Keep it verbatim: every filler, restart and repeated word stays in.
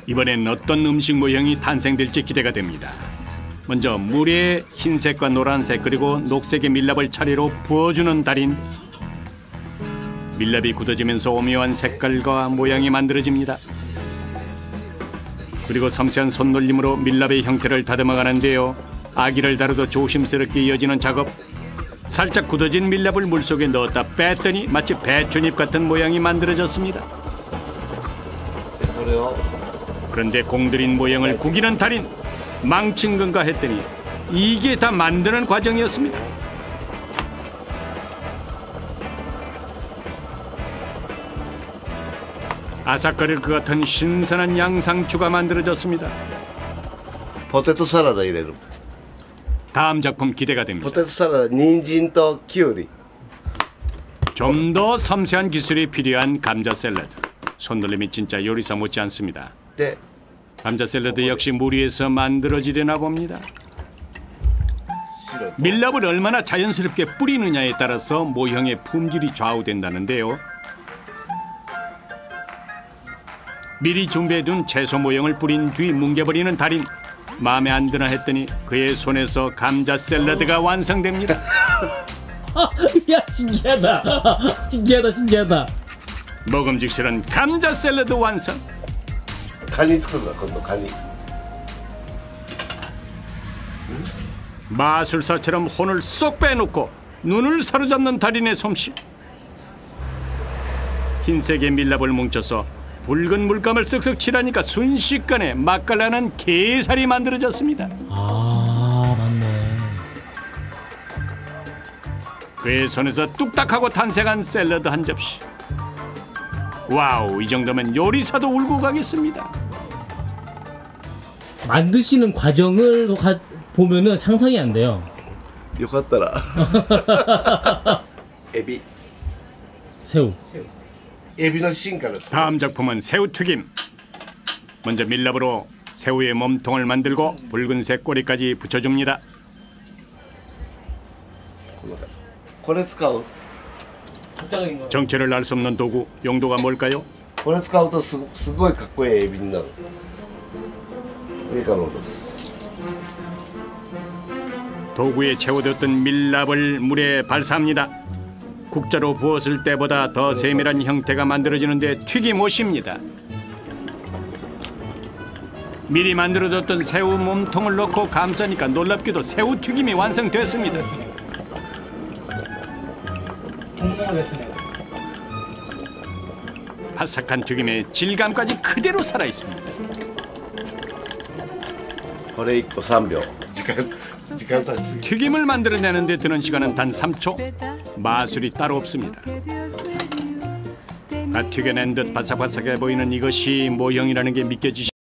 이번엔 어떤 음식 모형이 탄생될지 기대가 됩니다. 먼저 물에 흰색과 노란색 그리고 녹색의 밀랍을 차례로 부어주는 달인. 밀랍이 굳어지면서 오묘한 색깔과 모양이 만들어집니다. 그리고 섬세한 손놀림으로 밀랍의 형태를 다듬어 가는데요. 아기를 다루듯 조심스럽게 이어지는 작업. 살짝 굳어진 밀랍을 물속에 넣었다 뺐더니 마치 배춧잎 같은 모양이 만들어졌습니다. 그런데 공들인 모양을 구기는 달인. 망친 건가 했더니 이게 다 만드는 과정이었습니다. 아삭거릴 것 같은 신선한 양상추가 만들어졌습니다. 포테토 사라다入れる. 다음 작품 기대가 됩니다. 포테토 사라다, 닌진と 키우리. 좀 더 섬세한 기술이 필요한 감자 샐러드. 손놀림이 진짜 요리사 못지 않습니다. 네. 감자 샐러드 역시 물 위에서 만들어지려나 봅니다. 밀랍을 얼마나 자연스럽게 뿌리느냐에 따라서 모형의 품질이 좌우된다는데요. 미리 준비해둔 채소 모형을 뿌린 뒤 뭉개버리는 달인. 마음에 안 드나 했더니 그의 손에서 감자 샐러드가 완성됩니다. 야, 신기하다. 신기하다, 신기하다. 먹음직스런 감자 샐러드 완성. 간이 쓰는다,今度 간이. 마술사처럼 혼을 쏙 빼놓고 눈을 사로잡는 달인의 솜씨. 흰색의 밀랍을 뭉쳐서 붉은 물감을 쓱쓱 칠하니까 순식간에 맛깔나는 게살이 만들어졌습니다. 아, 맞네. 그의 손에서 뚝딱하고 탄생한 샐러드 한 접시. 와우, 이 정도면 요리사도 울고 가겠습니다. 만드시는 과정을 가, 보면은 상상이 안 돼요. よかったら. 에비. 새우. 에비의 신가를. 다음 작품은 새우튀김. 먼저 밀랍으로 새우의 몸통을 만들고 붉은색 꼬리까지 붙여줍니다. これ使う? 정체를 알 수 없는 도구, 용도가 뭘까요? これ使うとすごいかっこいいエビになる. 도구에 채워뒀던 밀랍을 물에 발사합니다. 국자로 부었을 때보다 더 세밀한 형태가 만들어지는데 튀김옷입니다. 미리 만들어뒀던 새우 몸통을 넣고 감싸니까 놀랍게도 새우 튀김이 완성됐습니다. 바삭한 튀김의 질감까지 그대로 살아있습니다. 튀김을 만들어내는 데 드는 시간은 단 삼 초. 마술이 따로 없습니다. 갓 튀겨낸 듯 바삭바삭해 보이는 이것이 모형이라는 게 믿겨지시